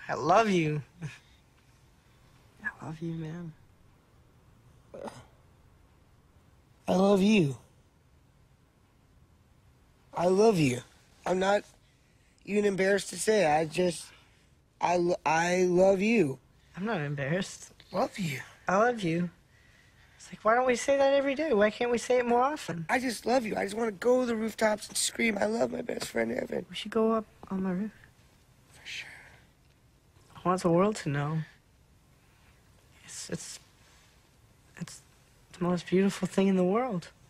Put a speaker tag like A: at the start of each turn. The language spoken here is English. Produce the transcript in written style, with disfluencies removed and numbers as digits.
A: I love you. I love you, man.
B: I love you. I love you. I'm not even embarrassed to say it. I love you.
A: I'm not embarrassed.
B: Love you.
A: I love you. It's like, why don't we say that every day? Why can't we say it more often?
B: I just love you. I just want to go to the rooftops and scream, I love my best friend, Evan.
A: We should go up on my roof.
B: For sure.
A: I want the world to know. It's the most beautiful thing in the world.